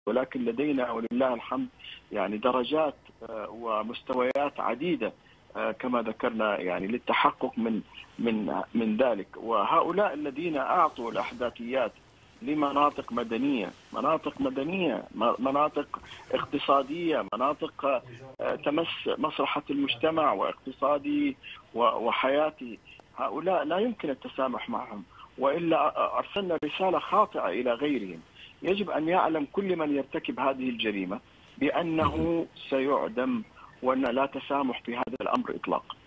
ولكن لدينا ولله الحمد يعني درجات ومستويات عديدة كما ذكرنا يعني للتحقق من ذلك. وهؤلاء الذين أعطوا الأحداثيات لمناطق مدنية، مناطق اقتصادية، مناطق تمس مصلحة المجتمع واقتصادي وحياتي، هؤلاء لا يمكن التسامح معهم، وإلا أرسلنا رسالة خاطئة إلى غيرهم. يجب أن يعلم كل من يرتكب هذه الجريمة بأنه سيعدم، وأن لا تسامح في هذا الأمر إطلاقا.